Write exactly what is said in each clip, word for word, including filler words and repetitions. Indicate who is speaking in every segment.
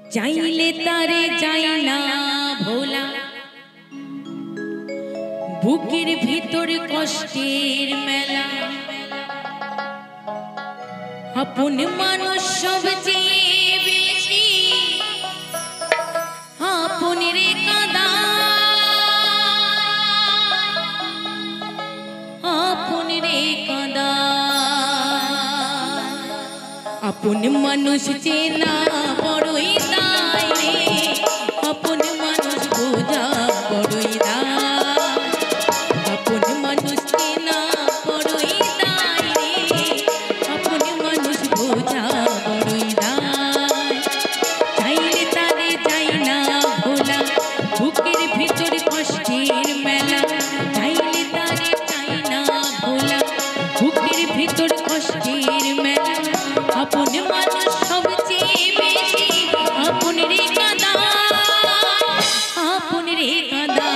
Speaker 1: চাইলে তারে যায় না ভোলা, বুকের ভিতর কষ্টের মেলা। আপন মানুষ সবচেয়ে বেশি আপন রে কাঁদা, আপন রে কাঁদা। আপন মানুষ চেনা বড়ই দায় রে, আপন মানুষ বোঝা বড়ই দায়। আপন মানুষ চেনা বড়ই দায় রে, আপন মানুষ বোঝা বড়ই দায়। চাইলে তারে যায় না ভোলা, বুকের ভিতর কষ্টের মেলা। চাইলে তারে যায় না ভোলা, বুকের ভিতর কষ্টের মেলা। আপন মানুষ সবচেয়ে বেশি আপন রে কাঁদা, আপন রে কাঁদা।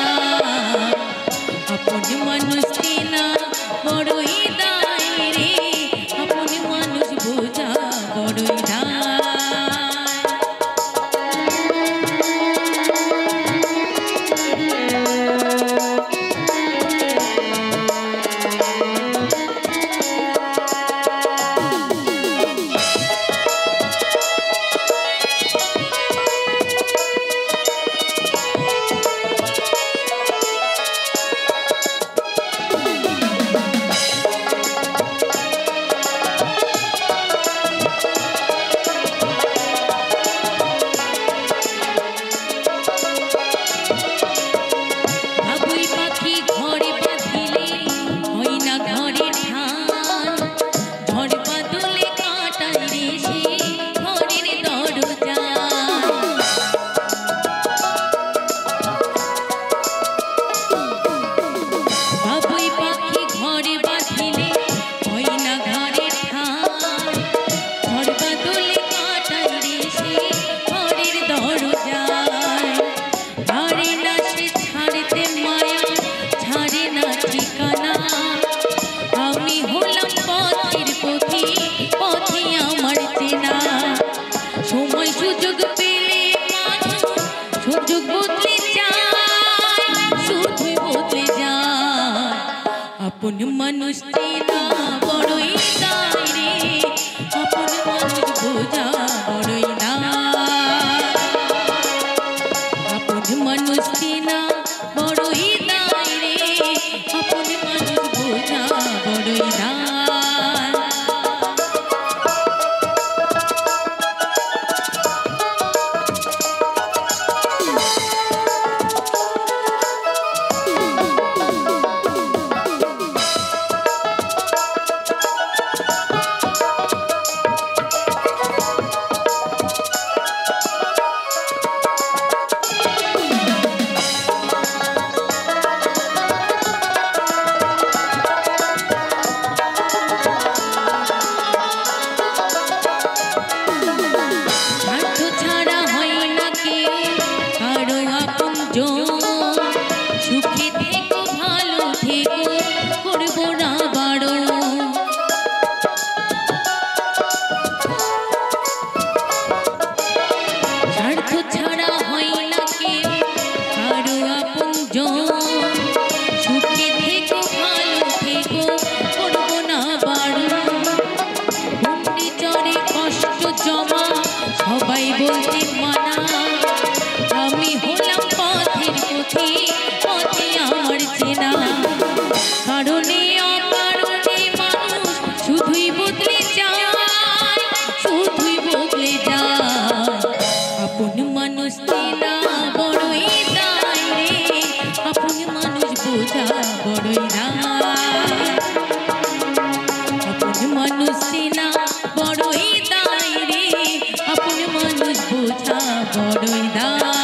Speaker 1: আপন মানুষ চেনা বড়ই দায় রে, আপন মানুষ বোঝা বড়ই দায়। আপন মানুষ চেনা বড়ই দায় রে, আপন মানুষ বোঝা বড়ই দায়। আপন মানুষ চেনা বড়ই দায় রে, আপন মানুষ বোঝা বড়ই দায়। সুখে থেকো ভালো থেকো, করবো না বাড়ো। স্বার্থ ছাড়া হয় না কেউ কারো আপনজন। সুখে থেকো ভালো থেকো, করবো না বাড়ো। মুন্ডি চড়ে কষ্ট জমা সবাই বলতে মানা, আমি হলাম পথের পথি, পথে আমার চেনা। কারণে অকারণে মানুষ শুধুই বদলে যায়, শুধুই বদলে যায়। আপন মানুষ চেনা বড়ই দায় রে, আপন মানুষ বোঝা বড়ই দায়। আপন মানুষ চেনা বড়ই দায় রে, আপন মানুষ বোঝা বড়ই দায়।